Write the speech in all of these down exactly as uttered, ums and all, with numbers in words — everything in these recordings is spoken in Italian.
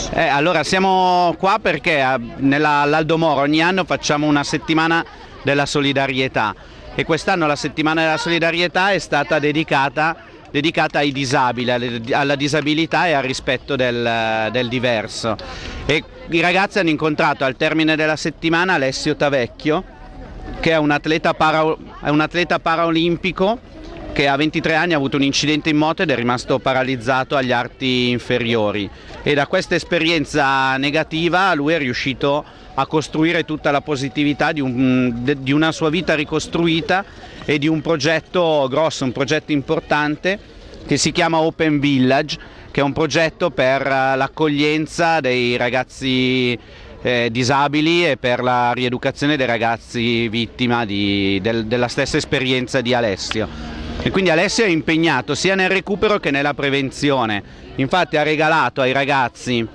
Eh, allora siamo qua perché all'Aldo Moro ogni anno facciamo una settimana della solidarietà e quest'anno la settimana della solidarietà è stata dedicata, dedicata ai disabili, alla disabilità e al rispetto del, del diverso. E i ragazzi hanno incontrato al termine della settimana Alessio Tavecchio, che è un atleta, para, è un atleta paraolimpico che a ventitré anni ha avuto un incidente in moto ed è rimasto paralizzato agli arti inferiori, e da questa esperienza negativa lui è riuscito a costruire tutta la positività di, un, di una sua vita ricostruita e di un progetto grosso, un progetto importante che si chiama Open Village, che è un progetto per l'accoglienza dei ragazzi eh, disabili e per la rieducazione dei ragazzi vittima di, del, della stessa esperienza di Alessio. E quindi Alessio è impegnato sia nel recupero che nella prevenzione. Infatti ha regalato ai ragazzi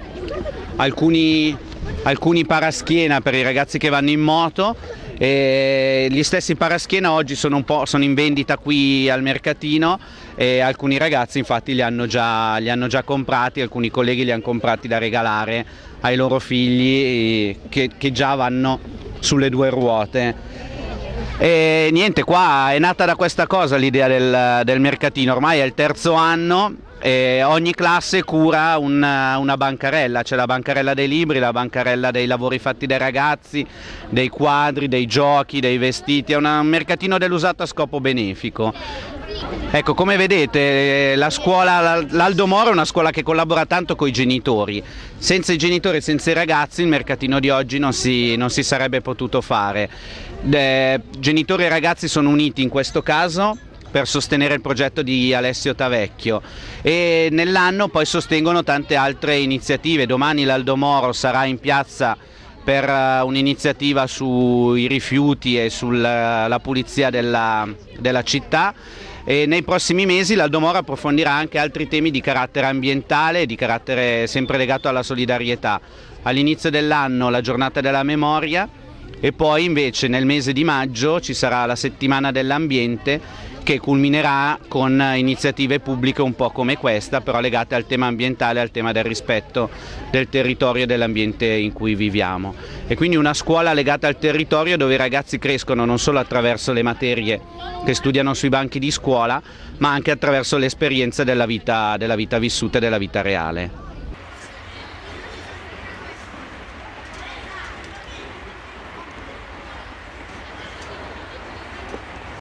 alcuni, alcuni paraschiena per i ragazzi che vanno in moto, e gli stessi paraschiena oggi sono, un po', sono in vendita qui al mercatino, e alcuni ragazzi infatti li hanno già, li hanno già comprati, alcuni colleghi li hanno comprati da regalare ai loro figli che, che già vanno sulle due ruote. E niente, qua è nata da questa cosa l'idea del, del mercatino. Ormai è il terzo anno e ogni classe cura una, una bancarella, c'è la bancarella dei libri, la bancarella dei lavori fatti dai ragazzi, dei quadri, dei giochi, dei vestiti. È una, un mercatino dell'usato a scopo benefico. Ecco, come vedete la scuola, l'Aldo Moro è una scuola che collabora tanto con i genitori. Senza i genitori e senza i ragazzi il mercatino di oggi non si, non si sarebbe potuto fare. Eh, genitori e ragazzi sono uniti in questo caso per sostenere il progetto di Alessio Tavecchio, e nell'anno poi sostengono tante altre iniziative. Domani l'Aldo Moro sarà in piazza per uh, un'iniziativa sui rifiuti e sulla la pulizia della, della città, e nei prossimi mesi l'Aldo Moro approfondirà anche altri temi di carattere ambientale e di carattere sempre legato alla solidarietà. All'inizio dell'anno la giornata della memoria, e poi invece nel mese di maggio ci sarà la settimana dell'ambiente, che culminerà con iniziative pubbliche un po' come questa, però legate al tema ambientale, al tema del rispetto del territorio e dell'ambiente in cui viviamo. E quindi una scuola legata al territorio, dove i ragazzi crescono non solo attraverso le materie che studiano sui banchi di scuola, ma anche attraverso l'esperienza della vita, della vita vissuta e della vita reale.